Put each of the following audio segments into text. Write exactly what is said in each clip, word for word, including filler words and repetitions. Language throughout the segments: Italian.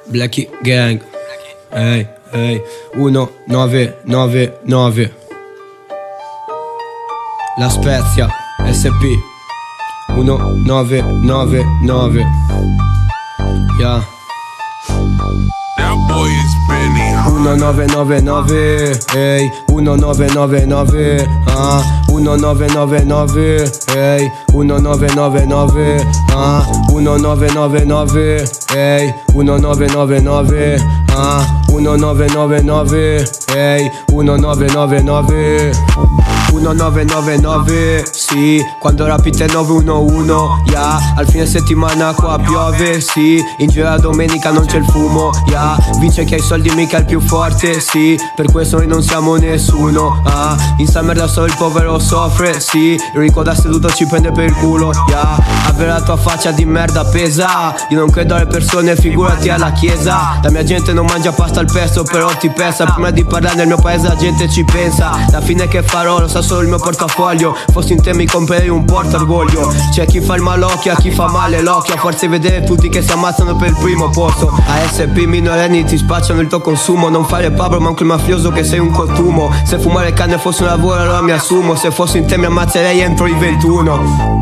Blackie Gang. Ehi, ehi, uno nove nove nove. La Spezia, S P uno nove nove nove. Yeah. That boy is Benny. uno nove nove nove, ehi, uno nove nove nove, ah, uno nove nove nove, ehi, uno nove nove nove, ah, uno nove nove nove, ehi, uno nove nove nove, ah, uno nove nove nove, ehi, uno nove nove nove. uno nove nove nove, sì, quando rapite nove uno uno, yeah, al fine settimana qua piove, sì, in giro la domenica non c'è il fumo, yeah, vince chi ha i soldi mica il più forte, sì, per questo noi non siamo nessuno, ah, in sta merda solo il povero soffre, sì, il ricco da seduto ci prende per il culo, yeah, avere la tua faccia di merda pesa, io non credo alle persone, figurati alla chiesa, la mia gente non mangia pasta al pesto, però ti pesa, prima di parlare nel mio paese la gente ci pensa, la fine che farò lo sa solo il mio portafoglio, fossi in te mi comprerei un portaorgoglio, c'è chi fa il malocchio, a chi fa male l'occhio, a forza di vedere tutti che si ammazzano per il primo posto, a S P minorenni ti spacciano il tuo consumo, non fare pabro manco il mafioso che sei un costumo, se fumare canne fosse un lavoro allora mi assumo, se fossi in te mi ammazzerei entro i ventuno.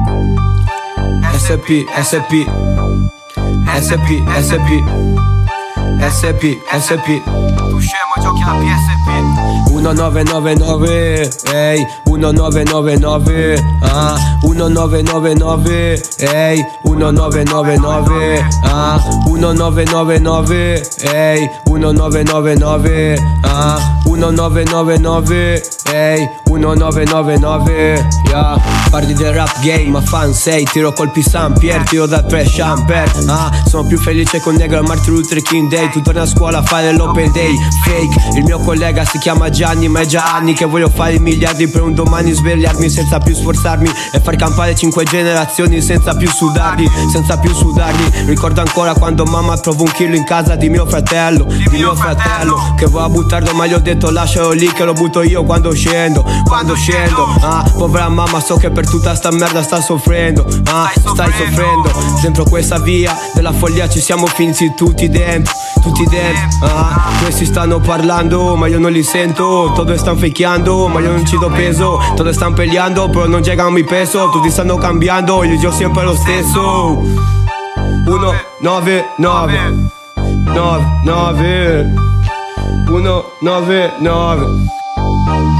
S P, S P, S P, S P, S P, S P, tu scemo giochi alla P S P. uno nove nove nove, ehi, uno nove nove nove, ah, uno nove nove nove, ehi, uno nove nove nove, ah, uno nove nove nove, ehi, uno nove nove nove, ah, uno nove nove nove, ehi, uno nove nove nove, yeah. Parli del rap game, ma fan sei, tiro colpi San Pier, tiro da trash amper, ah, sono più felice con negro al Martin Luther King Day, tu torni a scuola a fare l'open day, fake, il mio collega si chiama Gianni, ma è già anni che voglio fare i miliardi per un domani svegliarmi senza più sforzarmi e far campare cinque generazioni senza più sudarli, senza più sudarli, ricordo ancora quando mamma trovò un chilo in casa di mio fratello, di mio fratello, che voleva buttarlo ma gli ho detto lascialo lì che lo butto io quando scendo, quando scendo, ah, povera mamma so che per tutta sta merda sta soffrendo, ah, stai soffrendo, dentro questa via della follia ci siamo finti tutti dentro, tutti dentro, ah, questi stanno parlando ma io non li sento, todos stanno fakeando ma io non ci do peso, todos stanno peleando però non llegano mi peso, tutti stanno cambiando io gioco sempre lo stesso. Uno nove nove nove nove uno nove nove